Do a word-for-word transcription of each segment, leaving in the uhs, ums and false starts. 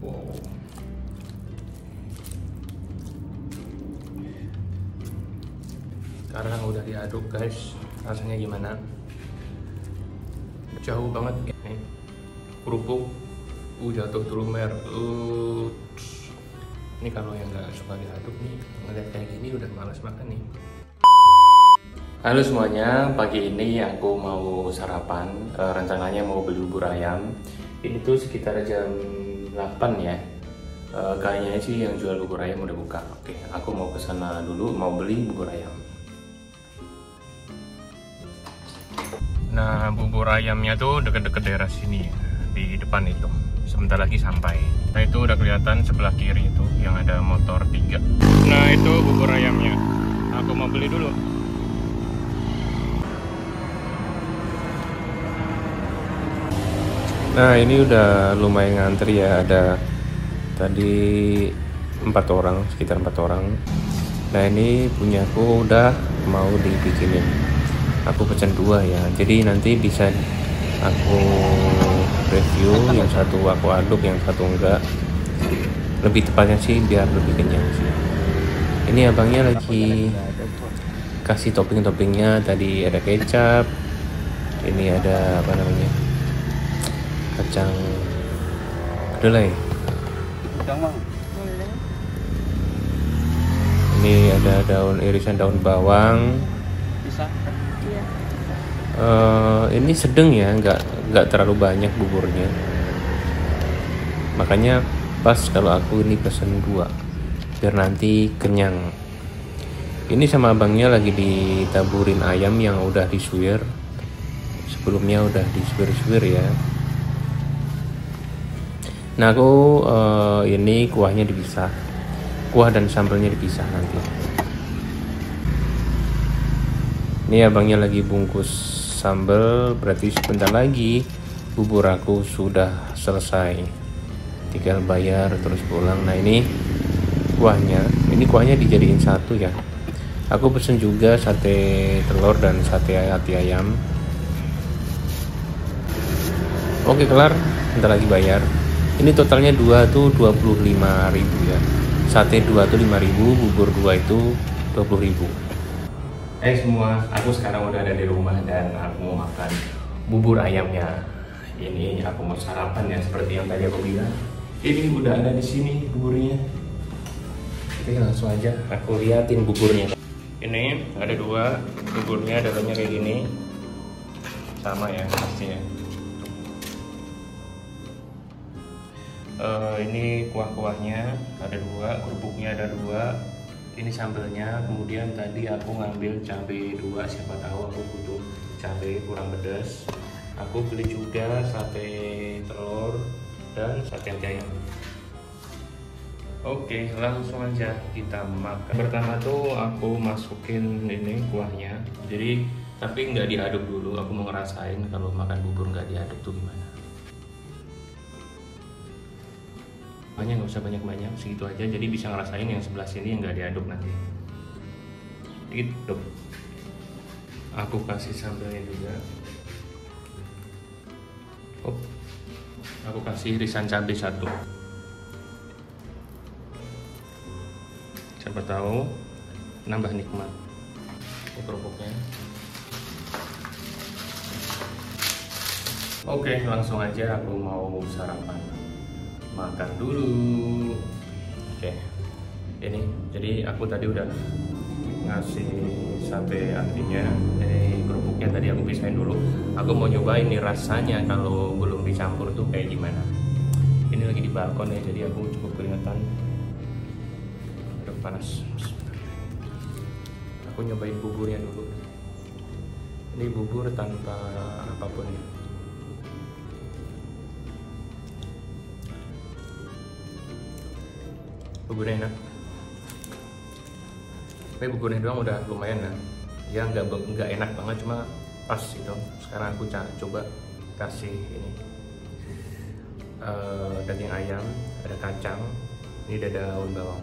Wow. Sekarang udah diaduk guys, rasanya gimana? Jauh banget nih. Kerupuk, uh jatuh dulu mer. Uh. Ini kalau yang nggak suka diaduk nih, ngeliat kayak gini udah malas makan nih. Halo semuanya, pagi ini aku mau sarapan. E, rencananya mau beli bubur ayam. Ini tuh sekitar jam delapan ya. E, kayaknya sih yang jual bubur ayam udah buka. Oke, aku mau ke sana dulu, mau beli bubur ayam. Nah, bubur ayamnya tuh deket-deket daerah sini ya, di depan itu. Sebentar lagi sampai. Nah, itu udah kelihatan sebelah kiri itu yang ada motor tiga. Nah, itu bubur ayamnya. Aku mau beli dulu. Nah, ini udah lumayan ngantri ya, ada tadi empat orang, sekitar empat orang. Nah, ini punyaku udah mau dibikinin. Aku pesan dua ya, jadi nanti bisa aku review, yang satu aku aduk, yang satu enggak. Lebih tepatnya sih biar lebih kenyang sih. Ini abangnya lagi kasih topping-toppingnya, tadi ada kecap, ini ada apa namanya, kacang kedelai. Ini ada daun irisan daun bawang. Bisa? Iya. Uh, ini sedang ya, nggak nggak terlalu banyak buburnya. Makanya pas kalau aku ini pesen dua, biar nanti kenyang. Ini sama abangnya lagi ditaburin ayam yang udah disuir. Sebelumnya udah disuir-suir ya. Nah, aku uh, ini kuahnya dipisah, kuah dan sambelnya dipisah nanti. Ini abangnya lagi bungkus sambel, berarti sebentar lagi bubur aku sudah selesai. Tinggal bayar terus pulang. Nah, ini kuahnya, ini kuahnya dijadiin satu ya. Aku pesen juga sate telur dan sate hati ayam. Oke, kelar, bentar lagi bayar. Ini totalnya dua tuh dua puluh lima ribu ya. Sate dua tuh lima ribu, bubur dua itu dua puluh ribu. Eh semua, aku sekarang udah ada di rumah dan aku mau makan bubur ayamnya. Ini aku mau sarapan ya, seperti yang tadi aku bilang. Ini udah ada di sini buburnya. Oke, langsung aja aku liatin buburnya. Ini ada dua, buburnya dalamnya kayak gini. Sama ya pastinya. Uh, ini kuah-kuahnya ada dua, kerupuknya ada dua, ini sambelnya. Kemudian tadi aku ngambil cabai dua, siapa tahu aku butuh cabai kurang pedas. Aku beli juga sate telur dan sate ayam. Oke, langsung aja kita makan. Pertama tuh aku masukin ini kuahnya, jadi tapi nggak diaduk dulu. Aku mau ngerasain kalau makan bubur nggak diaduk tuh gimana. Hanya nggak usah banyak-banyak, segitu aja, jadi bisa ngerasain yang sebelah sini yang nggak diaduk nanti. Gitu. Aku kasih sambelnya juga. Oh, aku kasih irisan cabai satu. Siapa tahu nambah nikmat. Ini kerupuknya. Oke, langsung aja aku mau sarapan. Makan dulu. Oke, ini jadi aku tadi udah ngasih sate hatinya, ini kerupuknya tadi aku pisahin dulu. Aku mau nyobain nih rasanya kalau belum dicampur tuh kayak gimana. Ini lagi di balkon ya, jadi aku cukup keringetan. Udah panas. Aku nyobain buburnya dulu. Ini bubur tanpa apapun. Buburnya enak. Tapi buburnya doang udah lumayan lah. Ya nggak nggak enak banget, cuma pas itu. Sekarang aku coba kasih ini uh, daging ayam, ada kacang, ini ada daun bawang.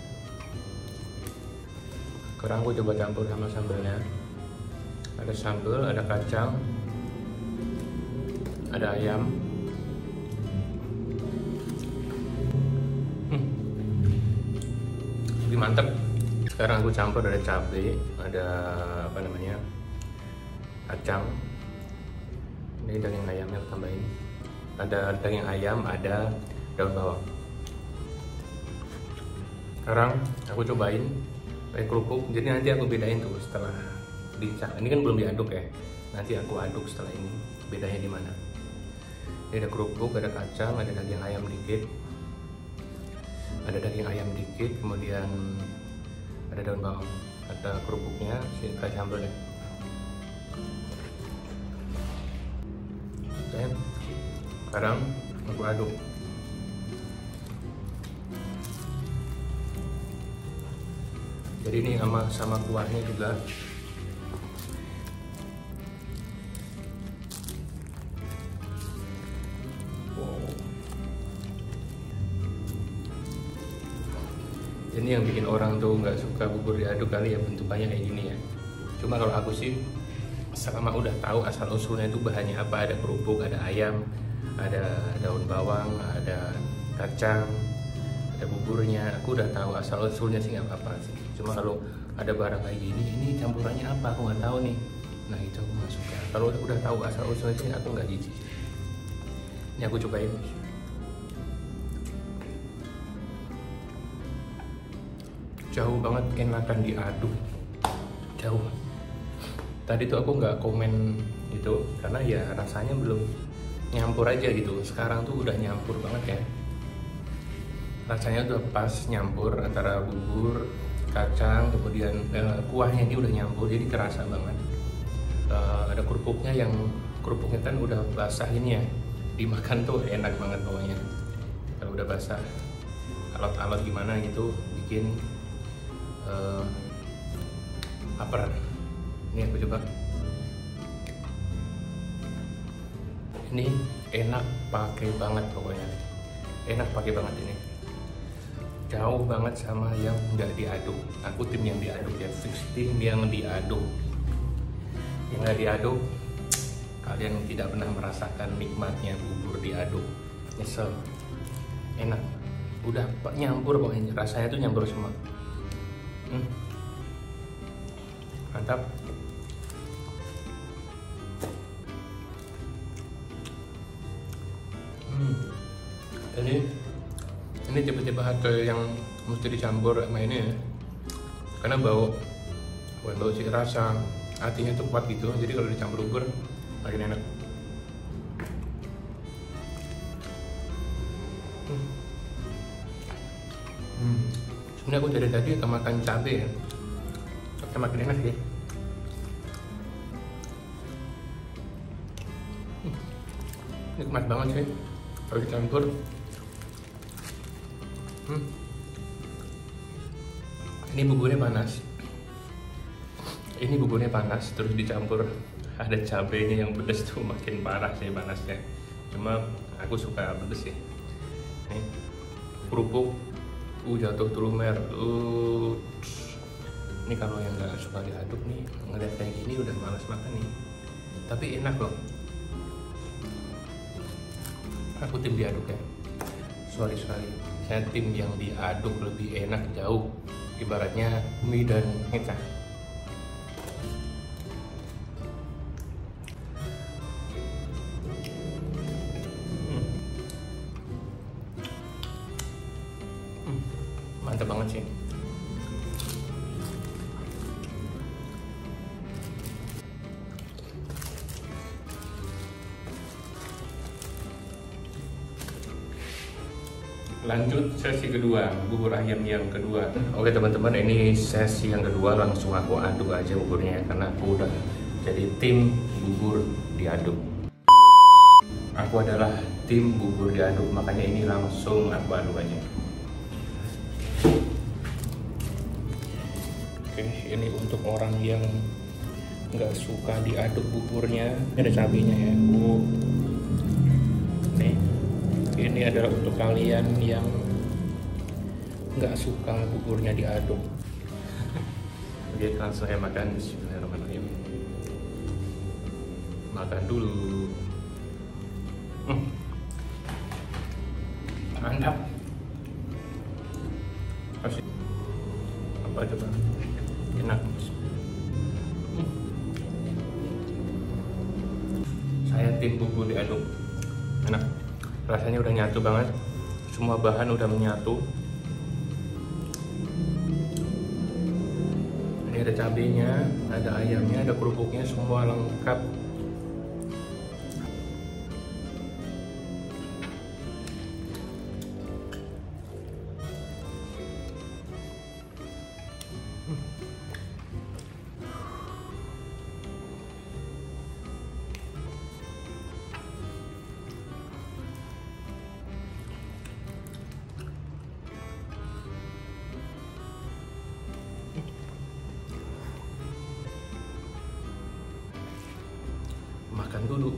Sekarang aku coba campur sama sambelnya. Ada sambel, ada kacang, ada ayam. lebih mantap. Sekarang aku campur, ada cabai, ada apa namanya, kacang. Ini daging ayamnya aku tambahin. Ada daging ayam, ada daun bawang. Sekarang aku cobain pakai kerupuk. Jadi nanti aku bedain tuh setelah dicak. Ini kan belum diaduk ya. Nanti aku aduk setelah ini. Bedanya di mana? Ini ada kerupuk, ada kacang, ada daging ayam dikit. Ada daging ayam dikit, kemudian ada daun bawang, ada kerupuknya, kita campur deh. Oke, sekarang aku aduk. Jadi ini sama sama kuahnya juga. Ini yang bikin orang tuh nggak suka bubur diaduk kali ya, bentukannya kayak gini ya. Cuma kalau aku sih selama udah tahu asal usulnya itu bahannya apa, ada kerupuk, ada ayam, ada daun bawang, ada kacang, ada buburnya, aku udah tahu asal usulnya sih nggak apa-apa sih. Cuma kalau ada barang kayak gini, ini campurannya apa aku nggak tahu nih. Nah itu aku nggak suka. Kalau udah tahu asal usulnya sih aku nggak jijik. Ini aku cobain. Jauh banget enakan diaduk, jauh. Tadi tuh aku nggak komen gitu karena ya rasanya belum nyampur aja gitu. Sekarang tuh udah nyampur banget ya, rasanya udah pas nyampur antara bubur, kacang, kemudian eh, kuahnya ini udah nyampur, jadi kerasa banget. Eh, ada kerupuknya, yang kerupuknya kan udah basah ini ya, dimakan tuh enak banget pokoknya. Kalau udah basah, alot-alot gimana gitu, bikin Uh, lapar. Ini aku coba. Ini enak pakai banget pokoknya. Enak pakai banget ini. Jauh banget sama yang nggak diaduk. Aku tim yang diaduk ya, fix tim yang diaduk. Yang nggak diaduk, kalian tidak pernah merasakan nikmatnya bubur diaduk. Nyesel. Enak. Udah nyampur pokoknya, rasanya tuh nyampur semua. Hmm. Mantap. Hmm. Ini ini tipe-tipe harga yang mesti dicampur sama ini ya, karena bau bukan bau sih, rasa hatinya tuh kuat gitu, jadi kalau dicampur bubur makin enak. Hmm. Hmm. Sebenarnya aku dari tadi akan makan cabai ya, tapi makin enak sih. Hmm. Nikmat banget sih kalau dicampur. Hmm. Ini buburnya panas. Ini buburnya panas, terus dicampur ada cabainya yang pedas tuh makin parah sih panasnya. Cuma aku suka pedas sih. Nih, kerupuk. Uh, jatuh tuh lumer. Uh, ini kalau yang nggak suka diaduk nih, ngeliat kayak gini udah malas makan nih. Tapi enak loh. Aku tim diaduk ya. Sorry sekali. Saya tim yang diaduk lebih enak jauh. Ibaratnya mie dan kecap. Mantap banget sih. Lanjut sesi kedua, bubur ayam yang kedua. Oke teman-teman, ini sesi yang kedua, langsung aku aduk aja buburnya karena aku udah jadi tim bubur diaduk. Aku adalah tim bubur diaduk, makanya ini langsung aku aduk aja. Oke, ini untuk orang yang nggak suka diaduk buburnya, ada cabenya ya. Uh. Nih, ini adalah untuk kalian yang nggak suka buburnya diaduk. Oke, langsung saya makan. Bismillahirrahmanirrahim. Makan dulu. Hmm. Mantap. coba, enak. Hmm. Saya tim bumbu diaduk, enak. Rasanya udah nyatu banget, semua bahan udah menyatu. Ini ada cabenya, ada ayamnya, ada kerupuknya, semua lengkap. Makan dulu.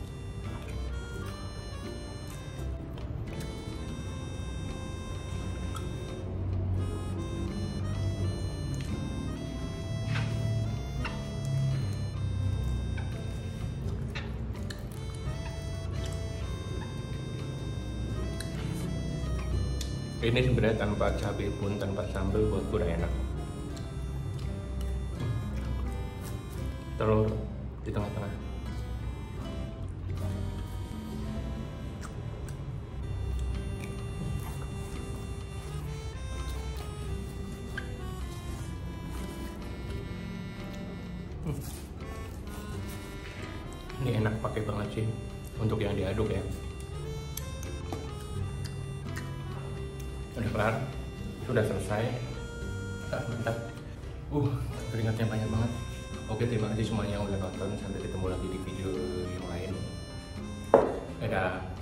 Ini sebenarnya tanpa cabai pun, tanpa sambal buat udah enak. Telur di tengah-tengah. Hmm. Ini enak pakai banget sih untuk yang diaduk ya. Udah kelar, sudah selesai. Ah, mantap. Uh, keringatnya banyak banget. Oke, terima kasih semuanya yang udah nonton. Sampai ketemu lagi di video yang lain. Dadah.